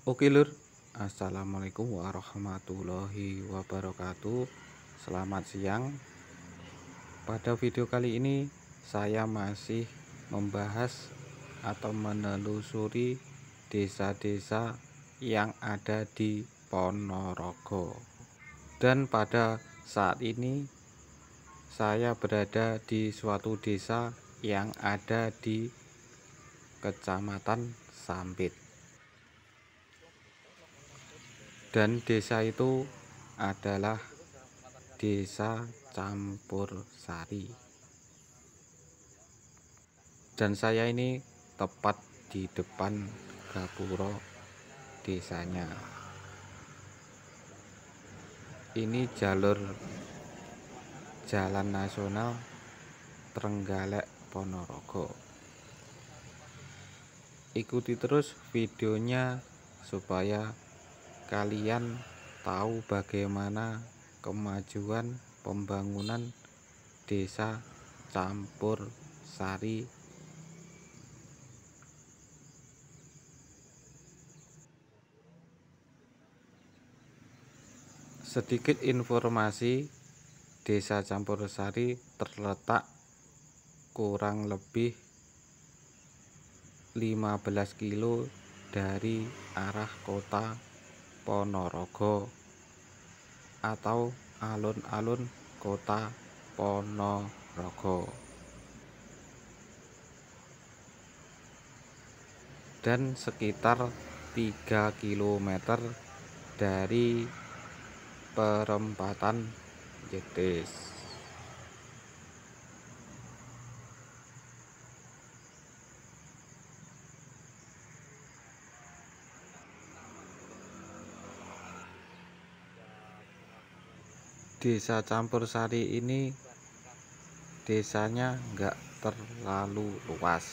Oke lur, assalamualaikum warahmatullahi wabarakatuh. Selamat siang. Pada video kali ini saya masih membahas atau menelusuri desa-desa yang ada di Ponorogo. Dan pada saat ini saya berada di suatu desa yang ada di Kecamatan Sampit. Dan desa itu adalah Desa Campursari. Dan saya ini tepat di depan gapura desanya. Ini jalur jalan nasional Trenggalek Ponorogo. Ikuti terus videonya supaya kalian tahu bagaimana kemajuan pembangunan Desa Campursari. Sedikit informasi, Desa Campursari terletak kurang lebih 15 kilo dari arah kota Ponorogo atau alun-alun kota Ponorogo, dan sekitar 3 km dari perempatan Jetis. Desa Campursari ini desanya nggak terlalu luas,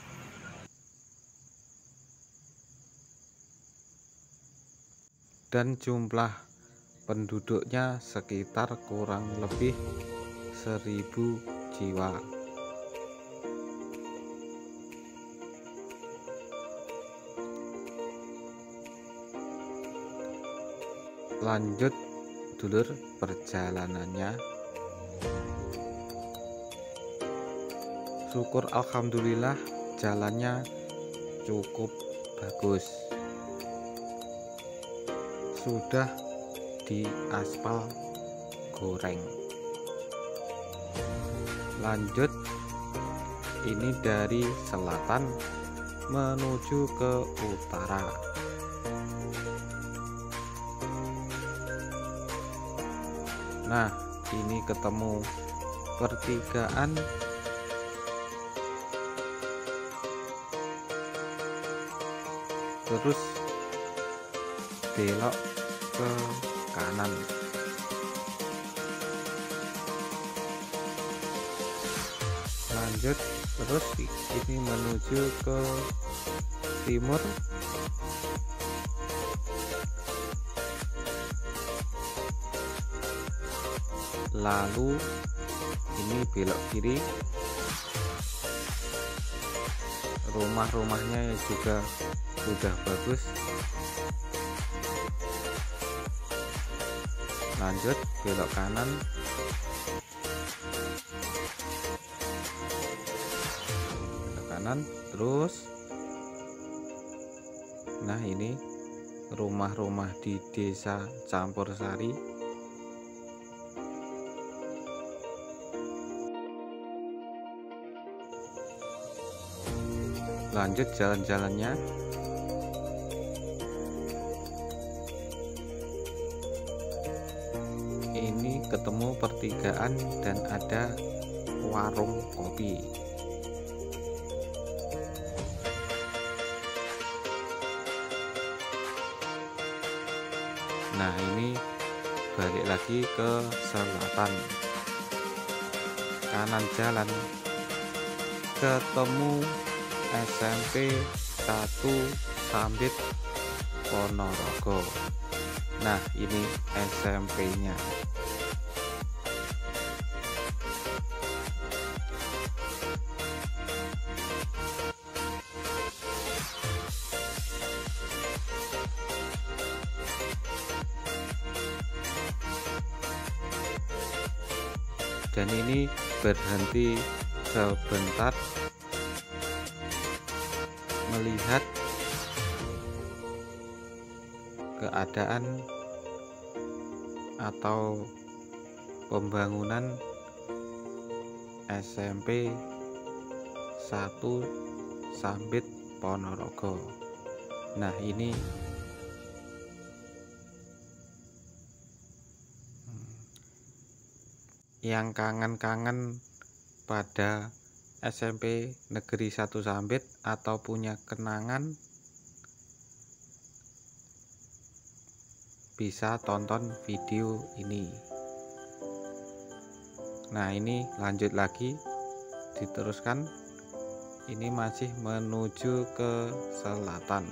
dan jumlah penduduknya sekitar kurang lebih 1000 jiwa. Lanjut dulur perjalanannya. Syukur alhamdulillah jalannya cukup bagus. Sudah di aspal goreng. Lanjut, ini dari selatan menuju ke utara. Nah, ini ketemu pertigaan terus belok ke kanan. Lanjut terus ini menuju ke timur. Lalu ini belok kiri. Rumah-rumahnya juga sudah bagus. Lanjut belok kanan. Belok kanan terus. Nah, ini rumah-rumah di Desa Campursari. Lanjut jalan-jalannya. Ini ketemu pertigaan dan ada warung kopi. Nah, ini balik lagi ke selatan. Kanan jalan ketemu SMP 1 Sampit Ponorogo. Nah, ini SMP-nya. dan ini berhenti sebentar melihat keadaan atau pembangunan SMP 1 Sambit Ponorogo. Nah, ini yang kangen-kangen pada SMP Negeri 1 Sambit atau punya kenangan bisa tonton video ini. Nah, ini lanjut lagi, diteruskan. Ini masih menuju ke selatan.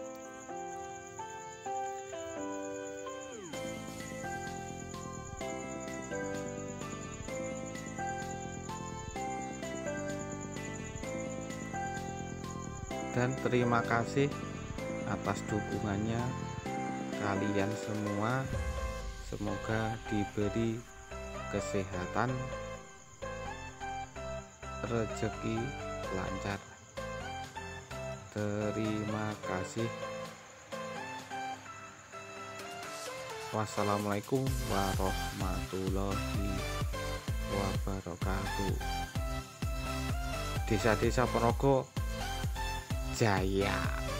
Dan terima kasih atas dukungannya kalian semua. Semoga diberi kesehatan, rezeki lancar. Terima kasih. Wassalamualaikum warahmatullahi wabarakatuh. Desa-desa Ponorogo Jaya.